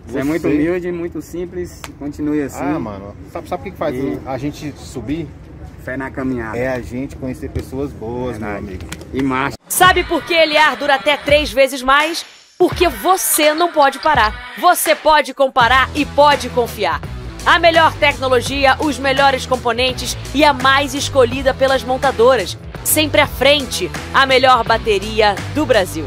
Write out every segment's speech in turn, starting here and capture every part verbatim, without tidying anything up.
Você é muito humilde, muito simples, continue assim. Ah, mano, sabe, sabe o que faz e... a gente subir? Fé na caminhada. É a gente conhecer pessoas boas, meu amigo. E macho. Sabe por que L A R dura até três vezes mais? Porque você não pode parar. Você pode comparar e pode confiar. A melhor tecnologia, os melhores componentes e a mais escolhida pelas montadoras. Sempre à frente, a melhor bateria do Brasil.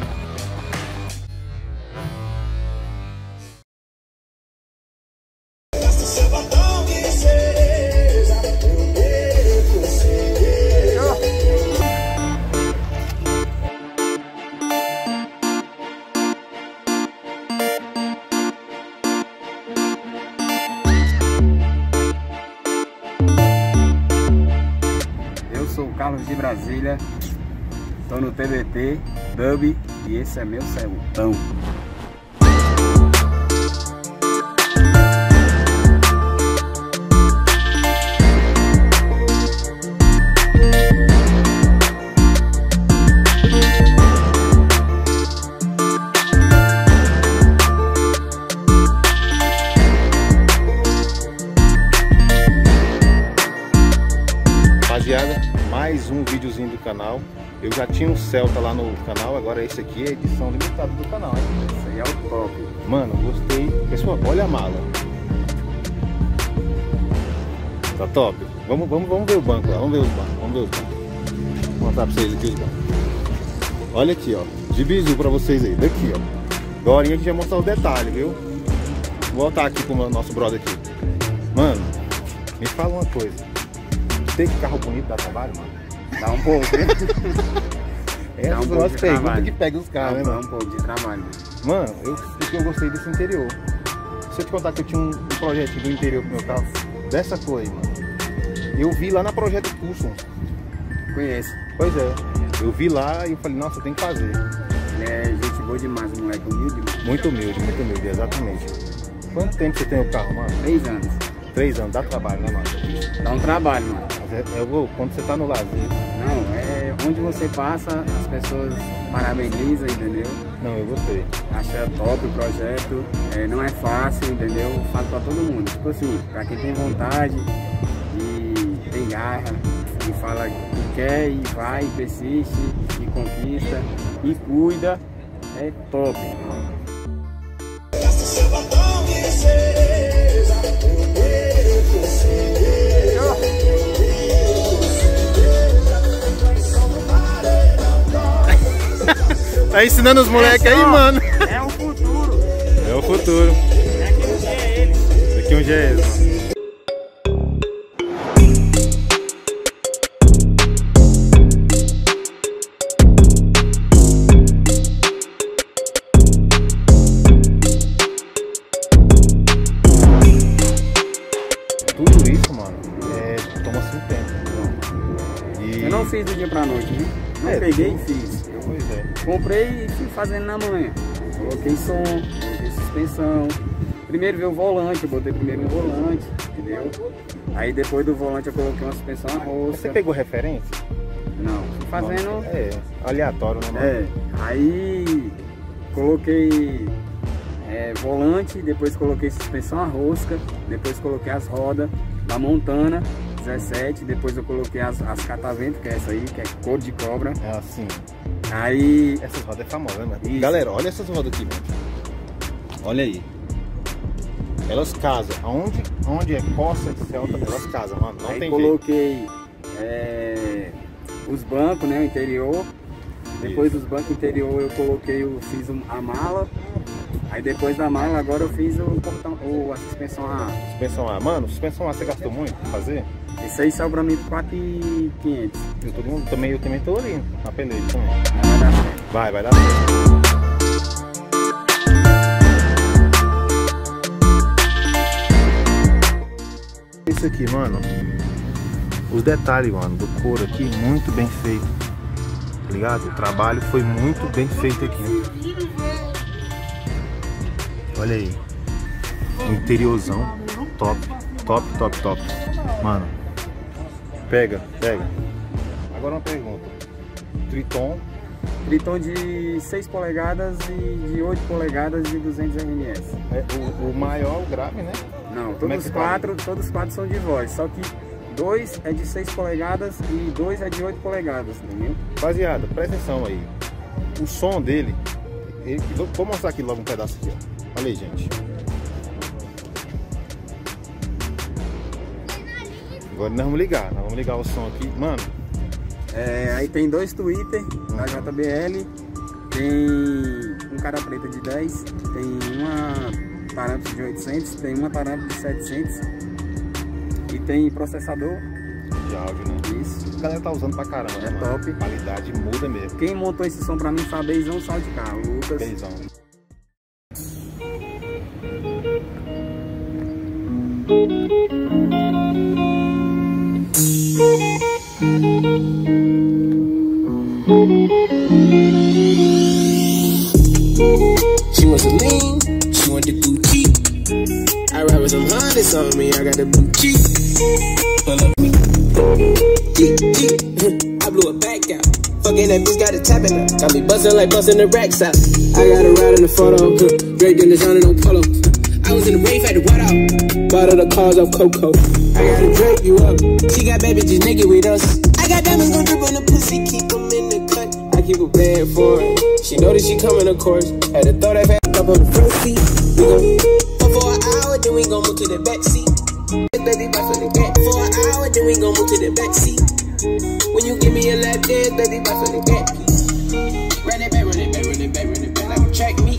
Carlos de Brasília, tô no T B T, Dub, e esse é meu celtão. Rapaziada, mais um videozinho do canal. Eu já tinha um Celta lá no canal, agora esse aqui é a edição limitada do canal, hein? Esse aí é o top. Mano, gostei. Pessoal, olha a mala. Tá top. Vamos, vamos, vamos ver o banco lá, vamos ver os bancos, vamos ver os bancos. Vou mostrar pra vocês aqui os bancos. Olha aqui, ó. De bizu pra vocês aí, daqui, ó. Agora a gente vai mostrar os detalhes, viu? Vou voltar aqui pro nosso brother aqui. Mano, me fala uma coisa. Ter carro bonito dá trabalho, mano? Dá um pouco, né? Essa é uma pergunta que pega os carros, né, mano? Dá um pouco de trabalho. Mano, eu, porque eu gostei desse interior. Se eu te contar que eu tinha um, um projetinho do interior pro meu carro, dessa cor aí, mano. Eu vi lá na Projeto Custom. Conheço. Pois é. Eu vi lá e eu falei, nossa, tem que fazer. Ele é gente boa demais, o moleque humilde. Muito humilde, muito humilde, exatamente. Quanto tempo você tem o carro, mano? Três anos. Três anos, dá trabalho, né, mano? Dá um trabalho, mano. Mas é, é quando você tá no lazer. Não, é onde você passa, as pessoas parabenizam, entendeu? Não, eu gostei. Acha top o projeto, é, não é fácil, entendeu? Falo pra todo mundo. Tipo assim, pra quem tem vontade e tem garra, e fala que quer e vai, e persiste, e conquista, e cuida, é top. Tá ensinando os moleques é aí, mano. É o futuro. É o futuro. Daqui um dia é eles. Daqui um dia é eles, mano. Tudo isso, mano, é, toma-se um tempo. E... Eu não fiz do dia pra noite, viu? Não É, peguei tu... e fiz. Pois é. Comprei e fui fazendo na manhã. Coloquei som, coloquei suspensão. Primeiro veio o volante, eu botei primeiro um volante, entendeu? Aí depois do volante eu coloquei uma suspensão a roça. Você pegou referência? Não, fui fazendo... É, aleatório, né, mano? É, aí coloquei é, volante, depois coloquei suspensão a rosca, depois coloquei as rodas da Montana dezessete, depois eu coloquei as, as catavento, que é essa aí, que é cor de cobra. É assim. Aí... Essas rodas é famosa, né, mano? Isso. Galera, olha essas rodas aqui, mano. Olha aí. Elas casam. Aonde, onde é costa de Celta, elas casam, mano. Não aí tem coloquei é, os bancos, né, o interior. Depois Isso. dos bancos interior eu coloquei, eu fiz a mala. Aí depois da mala agora eu fiz o portão, o, a suspensão A. Suspensão A. Mano, suspensão A você gastou muito pra fazer? Isso aí saiu pra mim por quatro mil e quinhentos. Eu, tô, também, eu também tô ali, na peleja também. Vai dar certo. Vai, vai dar certo. Isso aqui, mano. Os detalhes, mano, do couro aqui, muito bem feito. Tá ligado? O trabalho foi muito bem feito aqui. Olha aí. O interiorzão top. Top, top, top. Mano. Pega, pega. Agora uma pergunta. Triton Triton de seis polegadas e de oito polegadas de duzentos R M S. É, o, o maior, o grave, né? Não, Como é todos que os tá quatro, todos os quatro são de voz, só que dois é de seis polegadas e dois é de oito polegadas, entendeu? Rapaziada, presta atenção aí. O som dele, ele, vou, vou mostrar aqui logo um pedaço aqui, ó. Olha aí, gente. Agora nós vamos ligar, nós vamos ligar o som aqui, mano. É, aí tem dois Twitter da J B L, tem um cara preta de dez, tem uma parâmetro de oitocentos, tem uma parâmetro de setecentos e tem processador de áudio, né? Isso. A galera tá usando pra caramba, é né, top. A qualidade muda mesmo. Quem montou esse som pra mim foi a Beizão Sal de Carro, Lucas. Beizão. She wants a lean, she want the boutique. I ride with some hundreds on me, I got the boutique. Pull up me, G, G. I blew it back out. Fucking that bitch got it tapping up. Got me bustin' like bustin' the racks out. I got a ride in the photo, Drake in the zone and no polo. I was in the rave, had to what out. Bought all the cars off Coco. I gotta drape you up. She got baby just naked with us. I got diamonds gon' drip on the pussy, keep them in the cut. I keep a bad for it. She know that she coming, of course. Had to throw that back up on the front seat. We gon' fuck for an hour, then we gon' move to the back seat. Baby, back for the back for an hour, then we gon' move to the back seat. When you give me a lap dance, baby, back for the back. Run it back, run it back, run it back, run it back like a track meet.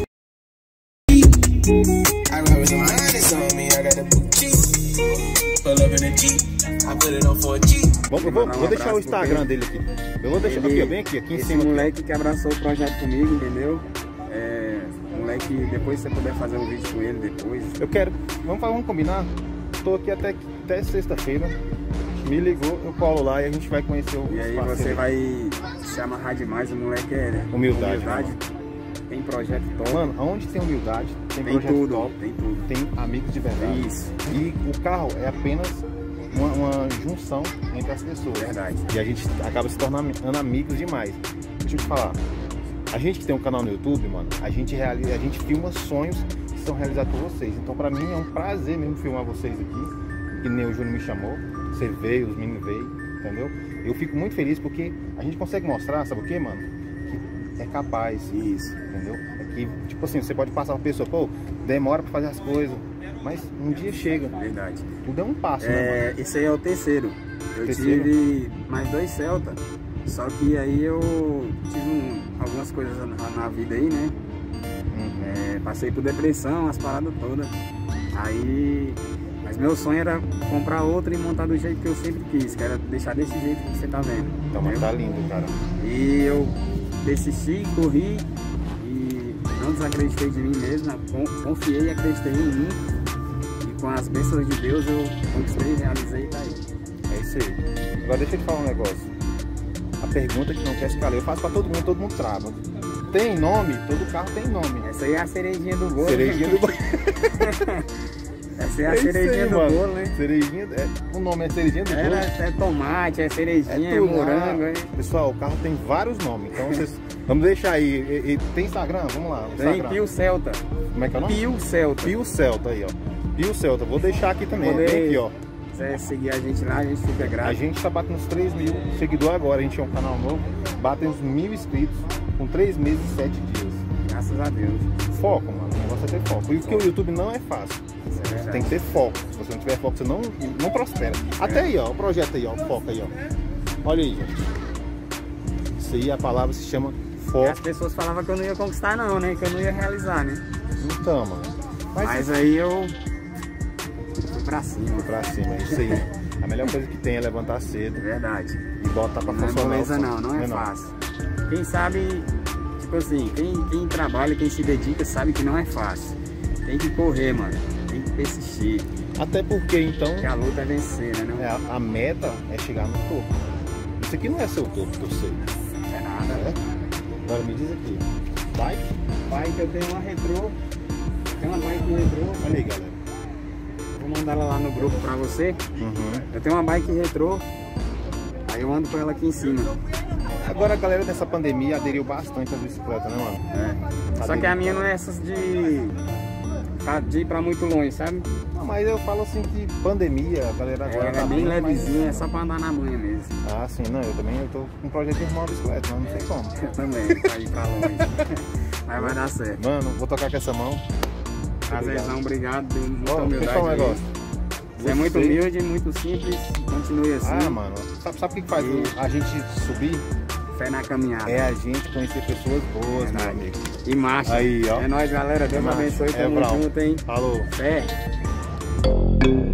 I ride with some honest on me, I got a boutique. Pull up in a Jeep, I put it on for a Jeep. Vou, vou, vou deixar o Instagram dele aqui. Eu vou deixar Ele, aqui, ó, bem aqui, aqui em esse cima. moleque Aqui. que abraçou o projeto comigo, entendeu? É, moleque, depois você puder fazer um vídeo com ele depois. Eu quero, vamos, vamos combinar? Tô aqui até, até sexta-feira. Me ligou, eu colo lá e a gente vai conhecer o E aí você vai se amarrar demais, o moleque é humildade, humildade né, tem projeto top. Mano, onde tem humildade, tem, tem projeto tudo, top, tem tudo. Tem amigos de verdade. Isso. E o carro é apenas uma, uma junção entre as pessoas. Verdade. E a gente acaba se tornando amigos demais. Deixa eu te falar, a gente que tem um canal no YouTube, mano, a gente, realiza, a gente filma sonhos que são realizados por vocês. Então pra mim é um prazer mesmo filmar vocês aqui, que nem o Júnior me chamou. Você veio, os meninos veio, entendeu? Eu fico muito feliz porque a gente consegue mostrar, sabe o que, mano? Que é capaz. Isso. Entendeu? É que, tipo assim, você pode passar uma pessoa, pô, demora pra fazer as coisas, mas um dia chega. Verdade. Tudo é um passo, é, né, mano? Esse aí é o terceiro. Eu terceiro? tive mais dois Celta, só que aí eu tive um, algumas coisas na, na vida aí, né? Uhum. É, passei por depressão, as paradas todas. Aí... Mas meu sonho era comprar outro e montar do jeito que eu sempre quis, que era deixar desse jeito que você tá vendo. Então, mas tá lindo, cara. E eu persisti, corri e não desacreditei de mim mesmo, confiei e acreditei em mim. E com as bênçãos de Deus eu conquistei, realizei e tá aí. É isso aí. Agora deixa eu te falar um negócio. A pergunta que não quer se calar, eu faço pra todo mundo, todo mundo trava. Tem nome? Todo carro tem nome. Essa aí é a cerejinha do bolo. Cerejinha do bolo. Essa é a é cerejinha aí, do mano. bolo, né? Cerejinha, é, o nome é cerejinha do é, bolo. É tomate, é cerejinha, é, é morango. É. Pessoal, o carro tem vários nomes, então vocês... Vamos deixar aí. E, e, tem Instagram? Vamos lá. Tem Pio Celta. Como é que é o nome? Pio Celta. Pio Celta aí, ó. Pio Celta. Vou deixar aqui também. Poder, Vem aqui, ó. Se você seguir a gente lá, a gente fica grato. A gente tá batendo uns três mil seguidores agora. A gente é um canal novo. Batem uns mil inscritos com três meses e sete dias. Graças a Deus. Foco, mano. O negócio é ter foco. E porque o YouTube não é fácil. É tem que ter foco. Se você não tiver foco, você não, não prospera. Até é. aí, ó. O projeto aí, ó. Foco aí, ó. Olha aí, gente. Isso aí, a palavra se chama foco. E as pessoas falavam que eu não ia conquistar não, né? Que eu não ia realizar, né? Então, mano. Mas, Mas aí eu fui pra cima. Fui pra cima, é isso aí. A melhor coisa que tem é levantar cedo. É verdade. E botar pra não funcionar. Não é beleza não, não é, não é fácil. Não. Quem sabe, tipo assim, quem, quem trabalha, quem se dedica, sabe que não é fácil. Tem que correr, mano. Tem que persistir. Até porque, então... Que a luta é vencer, né? Não? É, a, a meta é chegar no topo. Isso aqui não é seu topo, que eu sei. Não é nada. É? Agora me diz aqui. Bike? Bike, eu tenho uma retrô. Tenho uma bike retrô. Olha aí, galera. Vou mandar ela lá no grupo pra você. Uhum. Eu tenho uma bike retrô. Aí eu ando com ela aqui em cima. Agora a galera dessa pandemia aderiu bastante às bicicletas, né, mano? É. Só que a minha não é essas de, de ir pra muito longe, sabe? Não, mas eu falo assim que pandemia, a galera agora Ela tá é bem levezinha, mais... é só pra andar na manhã mesmo. Ah, sim, não, eu também eu tô com um projeto de arrumar uma bicicleta, mas não sei como. Eu também, pra ir pra longe. Mas vai dar certo. Mano, vou tocar com essa mão. Prazerzão, obrigado, muita Ó, humildade. deixa eu falar um aí. negócio. Você é muito humilde, muito simples, continue assim. Ah, mano, sabe, sabe o que que faz E- a gente subir? Fé na caminhada. É a gente conhecer pessoas boas, meu Verdade. amigo. E marcha. Aí, ó. É nóis, galera. Deus É marcha. abençoe. É Tamo brau. junto, hein? Falou. Fé.